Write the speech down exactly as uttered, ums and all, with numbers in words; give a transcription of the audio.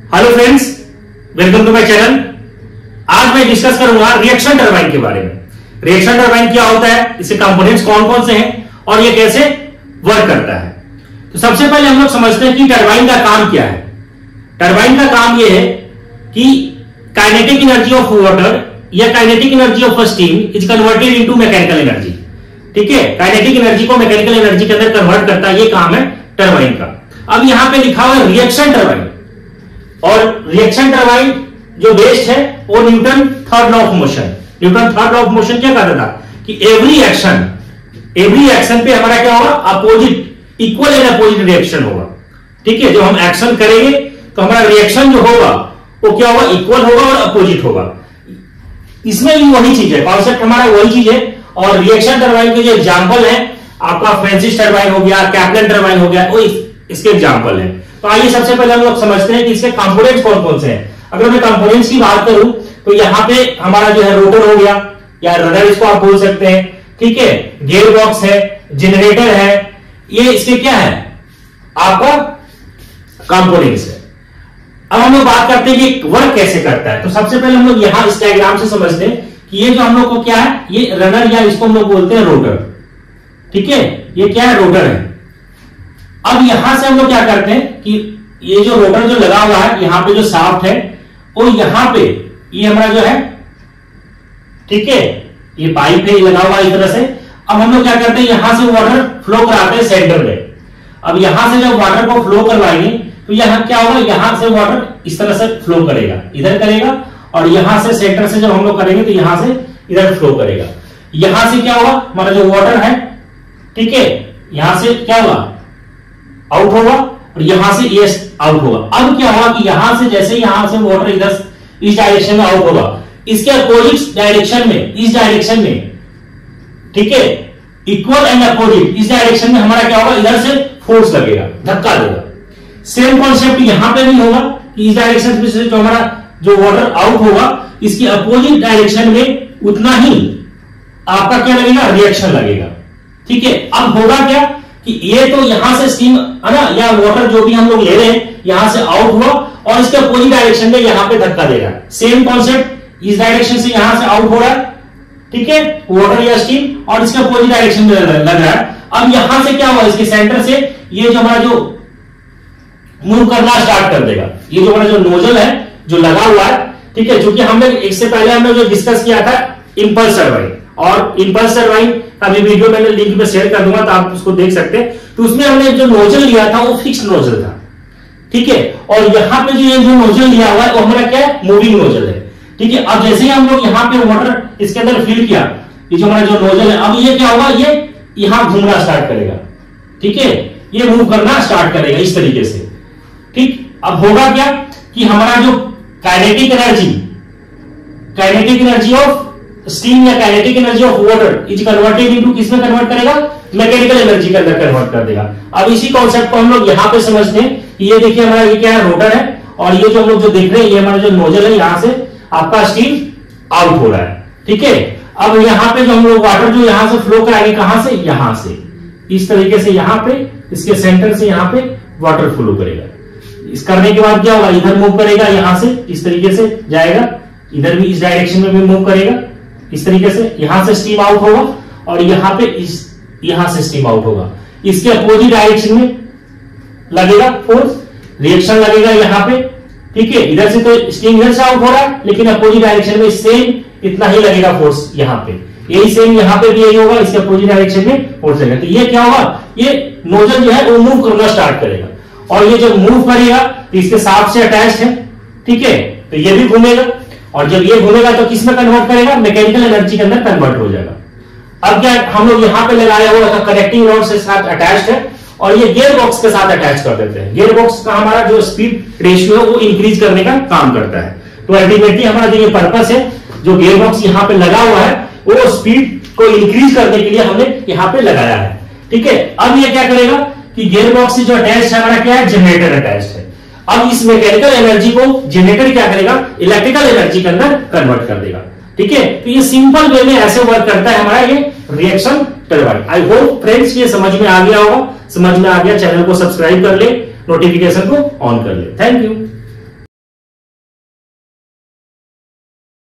Hello friends, welcome to my channel. आज मैं discuss करूंगा रिएक्शन टरबाइन के बारे में। रिएक्शन टरबाइन क्या होता है, इसके कंपोनेंट्स कौन कौन से हैं और ये कैसे वर्क करता है। तो सबसे पहले हम लोग समझते हैं कि टरबाइन का काम क्या है। टरबाइन का काम यह है कि काइनेटिक एनर्जी ऑफ वाटर या kinetic energy of steam is converted into mechanical energy. ठीक है, काइनेटिक एनर्जी को मैकेनिकल एनर्जी के अंदर कन्वर्ट करता है, ये काम है टरबाइन का। अब यहां पे लिखा हुआ है रिएक्शन टरबाइन, और रिएक्शन टरबाइन जो बेस्ड है वो Newton third law of motion. Newton third law of motion क्या कहता था कि एवरी एक्शन एवरी एक्शन पे हमारा क्या होगा, opposite equal and opposite reaction होगा। ठीक है, जो हम एक्शन करेंगे तो हमारा रिएक्शन जो होगा वो क्या होगा, इक्वल होगा और अपोजिट होगा। इसमें भी वही चीज है, कॉन्सेप्ट हमारा वही चीज है। और रिएक्शन टरबाइन के जो एग्जांपल है आपका फ्रांसिस टरबाइन हो गया, कैप्लन टरबाइन हो गया, वो इस, इसके एग्जांपल है। तो आइए सबसे पहले हम लोग समझते हैं कि इसके कंपोनेंट्स कौन कौन से हैं। अगर मैं कंपोनेंट्स की बात करूं तो यहां पे हमारा जो है रोटर हो गया या रडर इसको आप बोल सकते हैं। ठीक है, गियर बॉक्स है, जनरेटर है, ये इसके क्या है आपका कंपोनेंट्स है। अब हम लोग बात करते हैं कि वर्क कैसे करता है। तो सबसे पहले हम लोग यहां इस डायग्राम से समझते हैं कि ये जो हम लोग को क्या है, ये रडर या इसको हम लोग बोलते हैं रोटर। ठीक है, ये क्या है, रोटर है। अब यहां से हम लोग क्या करते हैं कि ये जो रोटर जो लगा हुआ है यहां पे जो शाफ्ट है वो यहां पे ये हमारा जो है, ठीक है, ये पाइप है, ये लगा हुआ है इस तरह से। अब हम लोग क्या करते हैं, यहां से वाटर फ्लो कराते हैं सेंटर में। अब यहां से जब वाटर को फ्लो करवाएंगे तो यहां क्या होगा, यहां से वाटर इस तरह से फ्लो करेगा, इधर करेगा, और यहां से सेंटर से जब हम लोग करेंगे तो यहां से इधर फ्लो करेगा। यहां से क्या होगा, हमारा जो वाटर है, ठीक है, यहां से क्या होगा, आउट होगा, और यहां से ये आउट होगा। अब क्या होगा कि यहां से जैसे यहां से वाटर इधर इस डायरेक्शन में आउट होगा, इसके अपोजिट डायरेक्शन में, इस डायरेक्शन में, ठीक है, इक्वल एंड अपोजिट इस डायरेक्शन में हमारा क्या होगा, इधर से फोर्स लगेगा, धक्का देगा। सेम कॉन्सेप्ट यहां पे भी होगा कि इस डायरेक्शन में से जो हमारा जो वाटर आउट होगा इसकी अपोजिट डायरेक्शन में उतना ही आपका क्या लगेगा, रिएक्शन लगेगा। ठीक है, अब होगा क्या कि ये तो यहां से स्टीम है ना, या वाटर जो भी हम लोग ले रहे हैं यहां से आउट हुआ और इसके अपोजिट डायरेक्शन में यहां पे धक्का देगा। सेम कॉन्सेप्ट, इस डायरेक्शन से यहां से आउट हो रहा है, ठीक है, वाटर या स्टीम, और इसके अपोजिट डायरेक्शन में लग रहा है। अब यहां से क्या हुआ, इसके सेंटर से ये जो हमारा जो मूव करना स्टार्ट कर देगा। ये जो हमारा जो नोजल है जो लगा हुआ है, ठीक है, जो कि हमने इससे पहले हमने जो डिस्कस किया था इंपल्स टरबाइन, और इंपल्स टरबाइन का भी वीडियो मैंने लिंक पे शेयर कर दूंगा तो आप उसको देख सकते हैं। तो उसमें हमने जो नोजल लिया था वो फिक्स्ड नोजल था। ठीक है, और यहां पे जो ये जो नोजल लिया हुआ है वो हमारा क्या है, मूविंग नोजल है। ठीक है, अब जैसे ही हम लोग यहाँ पे वाटर इसके अंदर फिल किया, ये जो हमारा जो नोजल है, अब ये क्या होगा, ये यहां घूमना स्टार्ट करेगा। ठीक है, ये मूव करना स्टार्ट करेगा इस तरीके से। ठीक, अब होगा क्या कि हमारा जो kinetic energy kinetic energy of steam या kinetic energy of water is converted into किसमें कन्वर्ट करेगा, मैकेनिकल एनर्जी के अंदर कन्वर्ट कर देगा। अब इसी कॉन्सेप्ट को हम लोग यहां पे समझते हैं कि ये देखिए हमारा ये क्या है, रोटर है, और ये जो हम लोग जो देख रहे हैं ये हमारा जो नोजल है, यहां से आपका स्टीम आउट हो रहा है। ठीक है, अब यहां पे जो हम लोग वाटर जो यहां से फ्लो कराएंगे, कहां से, यहां से इस तरीके से, यहां पे इसके सेंटर से यहां पे वाटर फ्लो करेगा। इस करने के बाद क्या होगा, इधर मूव करेगा, यहां से इस तरीके से जाएगा, इधर भी इस डायरेक्शन में भी मूव करेगा इस तरीके से, यहां से स्टीम आउट होगा, और यहां पे इस यहां से स्टीम आउट होगा। इसके अपोजिट डायरेक्शन में लगेगा फोर्स, रिएक्शन लगेगा यहां पे। ठीक है, इधर से तो स्टीम इधर से आउट हो रहा है, लेकिन अपोजिट डायरेक्शन में सेम इतना ही लगेगा फोर्स यहां पे। यही सेम यहां पे भी यही होगा, इसके अपोजिट डायरेक्शन में फोर्स लगेगा। तो ये क्या होगा, ये नोजल जो है वो मूव करना स्टार्ट करेगा, और ये जब मूव करेगा तो इसके साथ से अटैच है। ठीक है, तो ये भी घूमेगा, और जब ये घूमेगा तो किस में कन्वर्ट करेगा, मैकेनिकल एनर्जी के अंदर कन्वर्ट हो जाएगा। अब क्या हम लोग यहां पे लगाया हुआ था, कनेक्टिंग रॉड से साथ अटैच्ड है, और ये गियर बॉक्स के साथ अटैच कर देते हैं। गियर बॉक्स का हमारा जो स्पीड रेशियो है वो इंक्रीज करने का काम करता है। तो अल्टीमेटली हमारा जो ये पर्पस है, जो गियर बॉक्स यहां पे लगा हुआ है वो स्पीड को इंक्रीज करने के लिए हमने यहां पे लगाया है। ठीक है, अब ये क्या करेगा कि गियर बॉक्स से जो अटैच है हमारा क्या है, जनरेटर अटैच है। अब इस मैकेनिकल एनर्जी को जनरेटर क्या करेगा, इलेक्ट्रिकल एनर्जी के अंदर कन्वर्ट कर देगा। ठीक है, तो ये सिंपल वे में ऐसे वर्क करता है हमारा ये reaction turbine. I hope friends ये समझ में आ गया होगा। समझ में आ गया, चैनल को सब्सक्राइब कर ले, नोटिफिकेशन को ऑन कर ले। Thank you.